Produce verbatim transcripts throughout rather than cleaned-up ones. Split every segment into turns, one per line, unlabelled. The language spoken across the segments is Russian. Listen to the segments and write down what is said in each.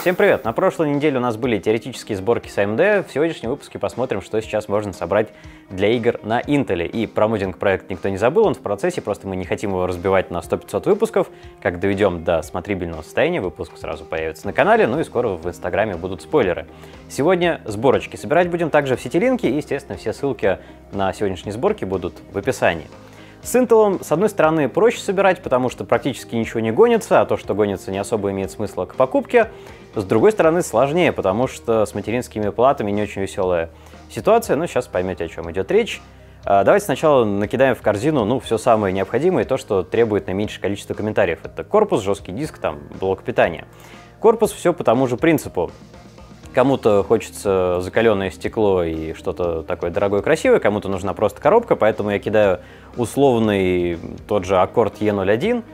Всем привет! На прошлой неделе у нас были теоретические сборки с эй эм ди. В сегодняшнем выпуске посмотрим, что сейчас можно собрать для игр на Intel. И про моддинг проект никто не забыл, он в процессе, просто мы не хотим его разбивать на сто-пятьсот выпусков. Как доведем до смотрибельного состояния, выпуск сразу появится на канале, ну и скоро в Инстаграме будут спойлеры. Сегодня сборочки. Собирать будем также в Ситилинке, и, естественно, все ссылки на сегодняшние сборки будут в описании. С Intel, с одной стороны, проще собирать, потому что практически ничего не гонится, а то, что гонится, не особо имеет смысла к покупке. С другой стороны, сложнее, потому что с материнскими платами не очень веселая ситуация, но сейчас поймете, о чем идет речь. Давайте сначала накидаем в корзину ну, все самое необходимое, то, что требует наименьшее количество комментариев. Это корпус, жесткий диск, там, блок питания. Корпус все по тому же принципу. Кому-то хочется закаленное стекло и что-то такое дорогое, красивое, кому-то нужна просто коробка, поэтому я кидаю условный тот же Accord и ноль один,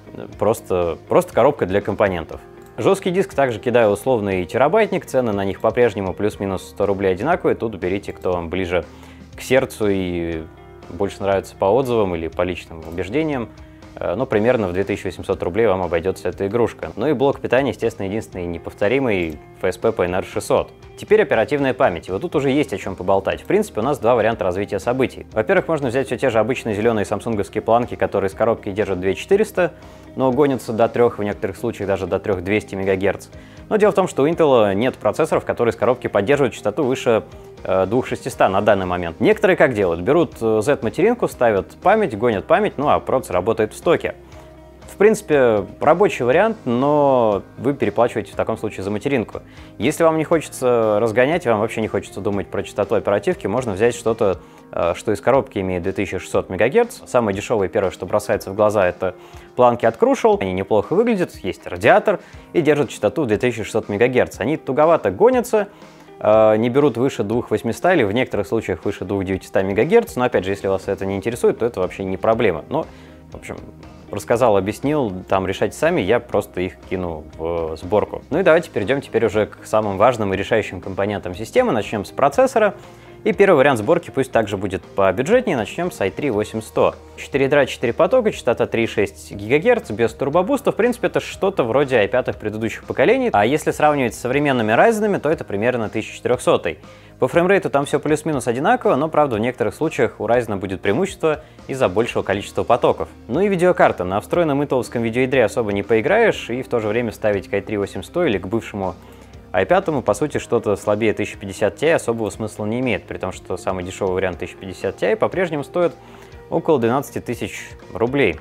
просто, просто коробка для компонентов. Жесткий диск также кидаю условный терабайтник, цены на них по-прежнему плюс-минус сто рублей одинаковые, тут берите, кто вам ближе к сердцу и больше нравится по отзывам или по личным убеждениям. Ну, примерно в две тысячи восемьсот рублей вам обойдется эта игрушка. Ну и блок питания, естественно, единственный неповторимый эф эс пи пи эн ар шестьсот. Теперь оперативная память. И вот тут уже есть о чем поболтать. В принципе, у нас два варианта развития событий. Во-первых, можно взять все те же обычные зеленые самсунговские планки, которые с коробки держат две тысячи четыреста, но гонятся до трёх, в некоторых случаях даже до трёх тысяч двухсот мегагерц. Но дело в том, что у Intel нет процессоров, которые с коробки поддерживают частоту выше две тысячи шестьсот на данный момент. Некоторые как делают? Берут Z-материнку, ставят память, гонят память, ну а процессор работает в стоке. В принципе, рабочий вариант, но вы переплачиваете в таком случае за материнку. Если вам не хочется разгонять, вам вообще не хочется думать про частоту оперативки, можно взять что-то, что из коробки имеет две тысячи шестьсот мегагерц. Самое дешевое, первое, что бросается в глаза, это планки от Crucial. Они неплохо выглядят, есть радиатор и держат частоту две тысячи шестьсот мегагерц. Они туговато гонятся, не берут выше двух тысяч восьмисот или в некоторых случаях выше двух тысяч девятисот мегагерц, но опять же, если вас это не интересует, то это вообще не проблема. Но, в общем, рассказал, объяснил, там решайте сами, я просто их кину в сборку. Ну и давайте перейдем теперь уже к самым важным и решающим компонентам системы. Начнем с процессора. И первый вариант сборки пусть также будет побюджетнее. Начнем с ай три восемь сто. четыре ядра, четыре потока, частота три и шесть гигагерц, без турбобуста. В принципе, это что-то вроде ай пять предыдущих поколений. А если сравнивать с современными Ryzen, то это примерно тысяча четыреста. По фреймрейту там все плюс-минус одинаково, но, правда, в некоторых случаях у Ryzen будет преимущество из-за большего количества потоков. Ну и видеокарта. На встроенном интеловском видеоядре особо не поиграешь, и в то же время ставить к ай три восемь сто или к бывшему ай пять, по сути, что-то слабее тысяча пятьдесят ти особого смысла не имеет, при том, что самый дешевый вариант тысяча пятьдесят ти по-прежнему стоит около двенадцати тысяч рублей.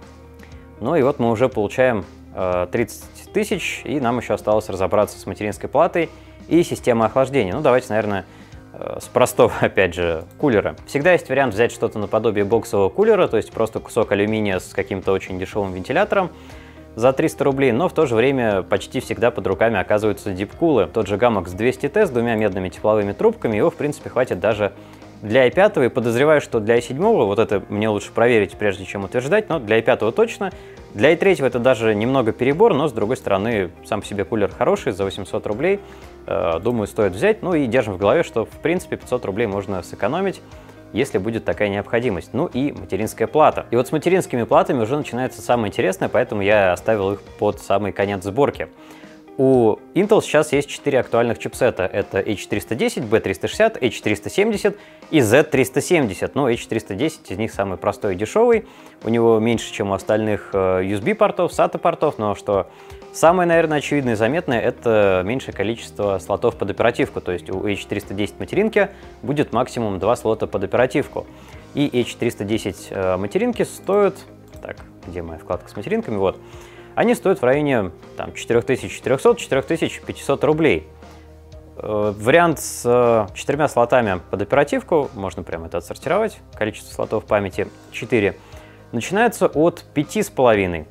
Ну и вот мы уже получаем э, тридцать тысяч, и нам еще осталось разобраться с материнской платой и системой охлаждения. Ну, давайте, наверное, э, с простого, опять же, кулера. Всегда есть вариант взять что-то наподобие боксового кулера, то есть просто кусок алюминия с каким-то очень дешевым вентилятором, за триста рублей, но в то же время почти всегда под руками оказываются дипкулы. Тот же Gamox двести ти с двумя медными тепловыми трубками, его в принципе хватит даже для ай пять, и подозреваю, что для ай семь, вот это мне лучше проверить, прежде чем утверждать, но для ай пять точно. Для ай три это даже немного перебор, но с другой стороны сам по себе кулер хороший, за восемьсот рублей, э, думаю, стоит взять. Ну и держим в голове, что в принципе пятьсот рублей можно сэкономить, если будет такая необходимость. Ну и материнская плата. И вот с материнскими платами уже начинается самое интересное, поэтому я оставил их под самый конец сборки. У Intel сейчас есть четыре актуальных чипсета. Это эйч триста десять, би триста шестьдесят, эйч триста семьдесят и зет триста семьдесят. Но эйч триста десять из них самый простой и дешевый. У него меньше, чем у остальных ю эс би-портов, сата-портов, но что самое, наверное, очевидное и заметное, это меньшее количество слотов под оперативку. То есть у эйч триста десять материнки будет максимум два слота под оперативку. И эйч триста десять материнки стоят... Так, где моя вкладка с материнками? Вот. Они стоят в районе там, четыре тысячи четырехсот — четыре тысячи пятьсот рублей. Э, вариант с э, четырьмя слотами под оперативку, можно прямо это отсортировать, количество слотов памяти четыре, начинается от пяти с половиной.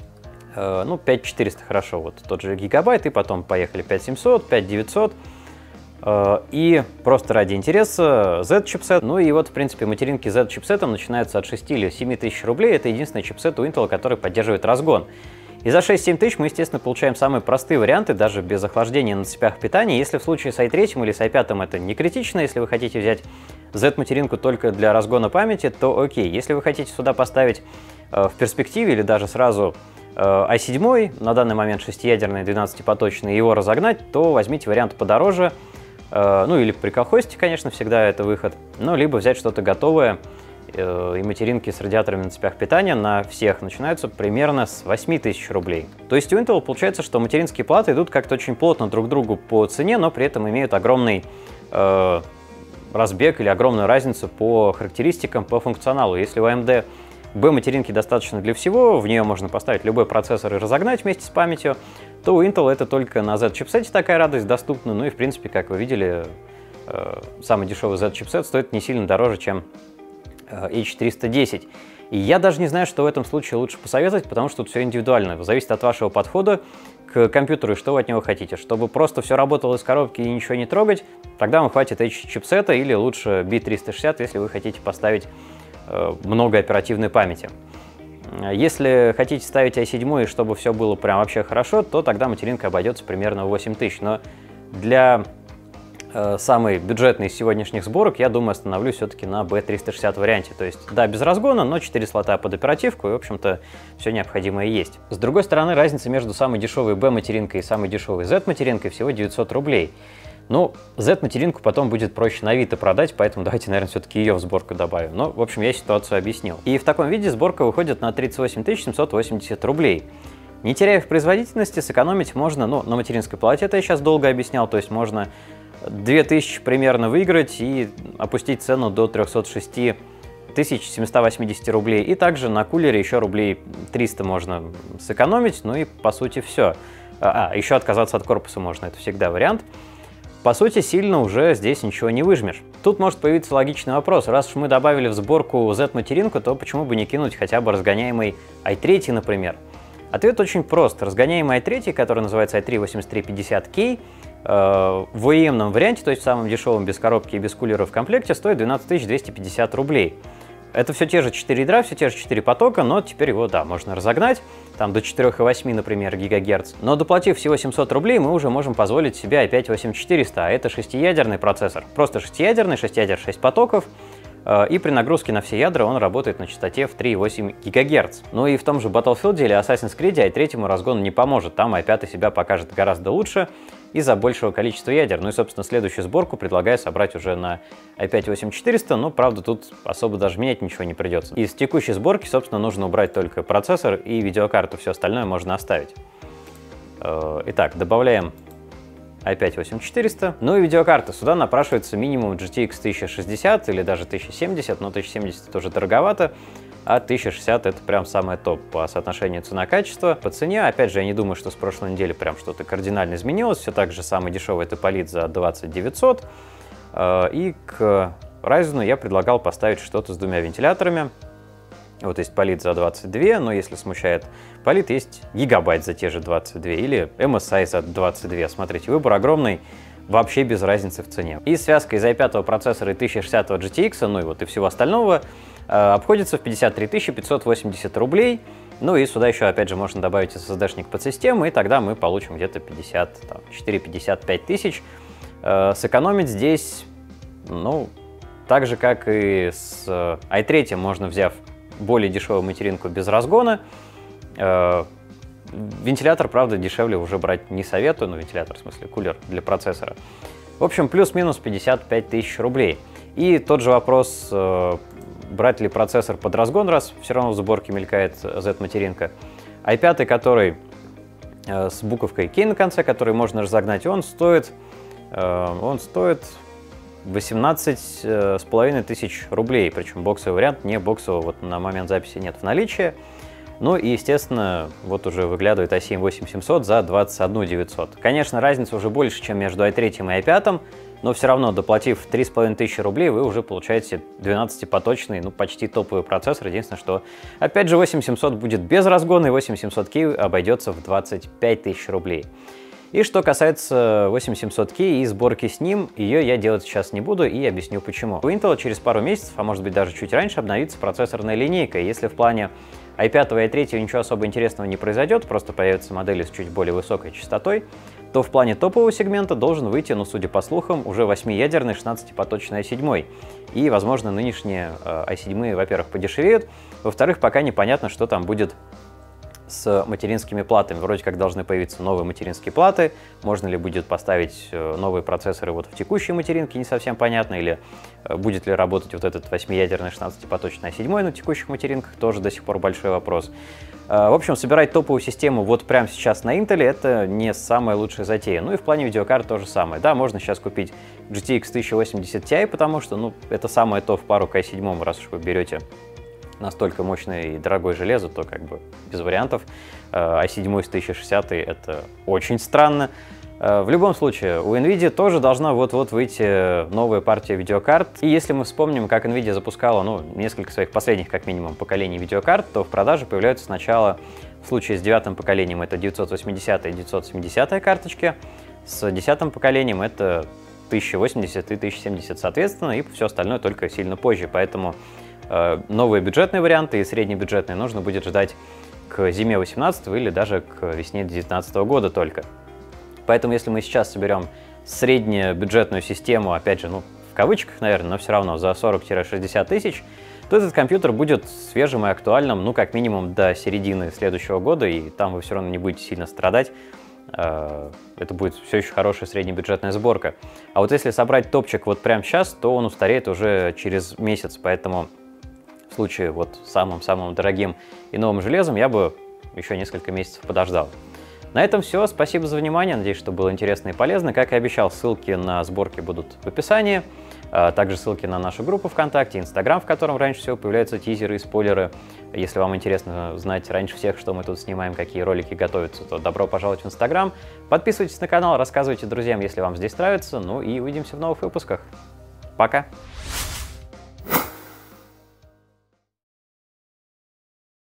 Э, ну, пять тысяч четыреста хорошо, вот тот же гигабайт, и потом поехали пять тысяч семьсот, пять тысяч девятьсот. Э, и просто ради интереса Z-чипсет. Ну и вот, в принципе, материнки Z-чипсетом начинаются от шести или семи тысяч рублей. Это единственный чипсет у Intel, который поддерживает разгон. И за шесть-семь тысяч мы, естественно, получаем самые простые варианты, даже без охлаждения на цепях питания. Если в случае с ай три или с ай пять это не критично, если вы хотите взять Z-материнку только для разгона памяти, то окей. Если вы хотите сюда поставить э, в перспективе или даже сразу ай семь, на данный момент шестиядерный, двенадцатипоточный, его разогнать, то возьмите вариант подороже, ну или при колхозте, конечно, всегда это выход, ну либо взять что-то готовое, и материнки с радиаторами на цепях питания на всех начинаются примерно с восьми тысяч рублей. То есть у Intel получается, что материнские платы идут как-то очень плотно друг к другу по цене, но при этом имеют огромный э, разбег или огромную разницу по характеристикам, по функционалу. Если у эй эм ди B-материнки достаточно для всего, в нее можно поставить любой процессор и разогнать вместе с памятью, то у Intel это только на Z-чипсете такая радость доступна. Ну и в принципе, как вы видели, э, самый дешевый Z-чипсет стоит не сильно дороже, чем эйч триста десять. И я даже не знаю, что в этом случае лучше посоветовать, потому что тут все индивидуально. Зависит от вашего подхода к компьютеру и что вы от него хотите. Чтобы просто все работало из коробки и ничего не трогать, тогда вам хватит H-чипсета или лучше би триста шестьдесят, если вы хотите поставить э, много оперативной памяти. Если хотите ставить ай семь, и чтобы все было прям вообще хорошо, то тогда материнка обойдется примерно в восемь тысяч. Но для самый бюджетный из сегодняшних сборок, я думаю, остановлюсь все-таки на би триста шестьдесят варианте. То есть, да, без разгона, но четыре слота под оперативку, и, в общем-то, все необходимое есть. С другой стороны, разница между самой дешевой B-материнкой и самой дешевой Z-материнкой всего девятьсот рублей. Ну, Z-материнку потом будет проще на Авито продать, поэтому давайте, наверное, все-таки ее в сборку добавим. Но, в общем, я ситуацию объяснил. И в таком виде сборка выходит на тридцать восемь тысяч семьсот восемьдесят рублей. Не теряя в производительности, сэкономить можно, ну, на материнской плате, это я сейчас долго объяснял, то есть можно две тысячи примерно выиграть и опустить цену до трёхсот шести тысяч семисот восьмидесяти рублей. И также на кулере еще рублей триста можно сэкономить, ну и по сути все. А, еще отказаться от корпуса можно, это всегда вариант. По сути, сильно уже здесь ничего не выжмешь. Тут может появиться логичный вопрос. Раз уж мы добавили в сборку Z-материнку, то почему бы не кинуть хотя бы разгоняемый ай три, например? Ответ очень прост. Разгоняемый ай три, который называется ай три восемьдесят три пятьдесят кей, в о и эм-ном варианте, то есть в самом дешевом, без коробки и без кулера в комплекте, стоит двенадцать тысяч двести пятьдесят рублей. Это все те же четыре ядра, все те же четыре потока, но теперь его, да, можно разогнать, там до четырёх и восьми, например, гигагерц. Но доплатив всего семьсот рублей, мы уже можем позволить себе ай пять восемь четыреста, а это шестиядерный процессор. Просто шестиядерный, шесть ядер, шесть потоков. И при нагрузке на все ядра он работает на частоте в три и восемь гигагерц. Ну и в том же Battlefield или Assassin's Creed ай три разгону не поможет, там ай пять себя покажет гораздо лучше из-за большего количества ядер. Ну и, собственно, следующую сборку предлагаю собрать уже на ай пять восемь четыреста, но, правда, тут особо даже менять ничего не придется. Из текущей сборки, собственно, нужно убрать только процессор и видеокарту, все остальное можно оставить. Итак, добавляем ай пять восемь четыреста. Ну и видеокарта. Сюда напрашивается минимум джи ти экс тысяча шестьдесят или даже тысяча семьдесят, но тысяча семьдесят тоже дороговато, а тысяча шестьдесят это прям самое топ по соотношению цена-качество. По цене, опять же, я не думаю, что с прошлой недели прям что-то кардинально изменилось. Все так же самый дешевый это Topoliт за двадцать девятьсот. И к Ryzen я предлагал поставить что-то с двумя вентиляторами. Вот есть Topolit за двадцать два, но если смущает Topolit, есть Gigabyte за те же двадцать два или эм эс ай за двадцать два. Смотрите, выбор огромный, вообще без разницы в цене. И связка из ай пять процессора и тысяча шестьдесят джи ти экс, ну и вот и всего остального, э, обходится в пятьдесят три тысячи пятьсот восемьдесят рублей. Ну и сюда еще, опять же, можно добавить эс эс ди-шник под систему, и тогда мы получим где-то пятьдесят четыре — пятьдесят пять тысяч. Э, сэкономить здесь, ну, так же, как и с ай три, можно, взяв более дешевую материнку без разгона. Э, вентилятор, правда, дешевле уже брать не советую, ну, вентилятор, в смысле, кулер для процессора. В общем, плюс-минус пятьдесят пять тысяч рублей. И тот же вопрос, э, брать ли процессор под разгон, раз все равно в сборке мелькает Z-материнка. ай пять, который э, с буковкой K на конце, который можно разогнать, он стоит, э, он стоит восемнадцать с половиной тысяч рублей, причем боксовый вариант, не боксового вот на момент записи нет в наличии. Ну и, естественно, вот уже выглядывает ай семь восемь семьсот за двадцать один тысячу девятьсот. Конечно, разница уже больше, чем между ай три и ай пять, но все равно, доплатив три с половиной тысячи рублей, вы уже получаете двенадцатипоточный, ну почти топовый процессор. Единственное, что, опять же, восемь семьсот будет без разгона, и восемь семьсот кей обойдется в двадцать пять тысяч рублей. И что касается восемь семьсот кей и сборки с ним, ее я делать сейчас не буду и объясню почему. У Intel через пару месяцев, а может быть даже чуть раньше, обновится процессорная линейка. И если в плане ай пять и ай три ничего особо интересного не произойдет, просто появятся модели с чуть более высокой частотой, то в плане топового сегмента должен выйти, ну, судя по слухам, уже восьмиядерный шестнадцатипоточный ай семь. И, возможно, нынешние ай семь, во-первых, подешевеют, во-вторых, пока непонятно, что там будет с материнскими платами. Вроде как должны появиться новые материнские платы. Можно ли будет поставить новые процессоры вот в текущей материнке, не совсем понятно. Или будет ли работать вот этот восьмиядерный шестнадцатипоточный а семь на текущих материнках, тоже до сих пор большой вопрос. В общем, собирать топовую систему вот прямо сейчас на Intel — это не самая лучшая затея. Ну и в плане видеокарт то же самое. Да, можно сейчас купить джи ти экс тысяча восемьдесят Ti, потому что, ну, это самое то в пару к ай семь, раз уж вы берете настолько мощное и дорогое железо, то как бы без вариантов. ай семь с тысяча шестьдесят — это очень странно. В любом случае, у NVIDIA тоже должна вот-вот выйти новая партия видеокарт. И если мы вспомним, как NVIDIA запускала, ну, несколько своих последних, как минимум, поколений видеокарт, то в продаже появляются сначала, в случае с девятым поколением, это девятьсот восьмидесятая и девятьсот семидесятая карточки, с десятым поколением это тысяча восемьдесят и тысяча семьдесят соответственно, и все остальное только сильно позже. Поэтому э, новые бюджетные варианты и среднебюджетные нужно будет ждать к зиме восемнадцатого или даже к весне девятнадцатого года только. Поэтому если мы сейчас соберем среднебюджетную систему, опять же, ну, в кавычках, наверное, но все равно за сорок-шестьдесят тысяч, то этот компьютер будет свежим и актуальным, ну, как минимум до середины следующего года, и там вы все равно не будете сильно страдать. Это будет все еще хорошая среднебюджетная сборка. А вот если собрать топчик вот прямо сейчас, то он устареет уже через месяц, поэтому в случае вот с самым-самым дорогим и новым железом я бы еще несколько месяцев подождал. На этом все. Спасибо за внимание. Надеюсь, что было интересно и полезно. Как и обещал, ссылки на сборки будут в описании. Также ссылки на нашу группу ВКонтакте, Инстаграм, в котором раньше всего появляются тизеры и спойлеры. Если вам интересно знать раньше всех, что мы тут снимаем, какие ролики готовятся, то добро пожаловать в Инстаграм. Подписывайтесь на канал, рассказывайте друзьям, если вам здесь нравится. Ну и увидимся в новых выпусках. Пока!